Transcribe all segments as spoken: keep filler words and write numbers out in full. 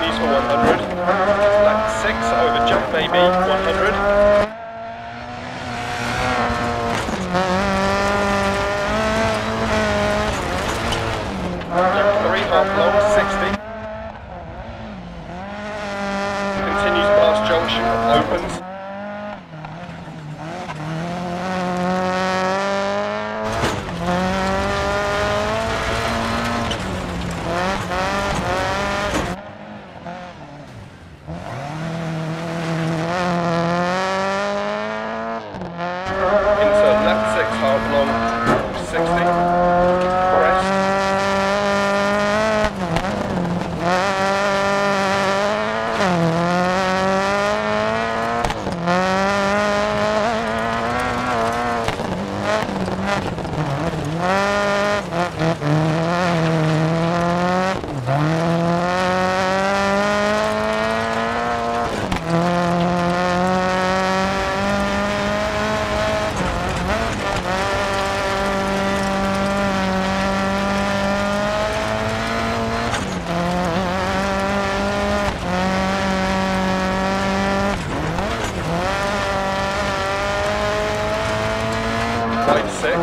continues for one hundred. Left six over jump maybe, one hundred. Left three, half long, sixty. Continues past junction, opens. Half long, sixty, crest. Right six,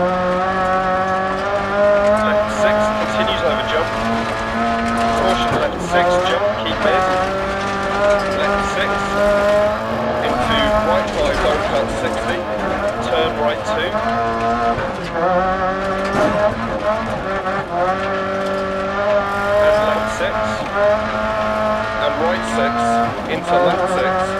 left six, continues over jump, caution left six, jump, keep mid, left six, into right five, don't cut sixty, turn right two, and left six, and right six, into left six,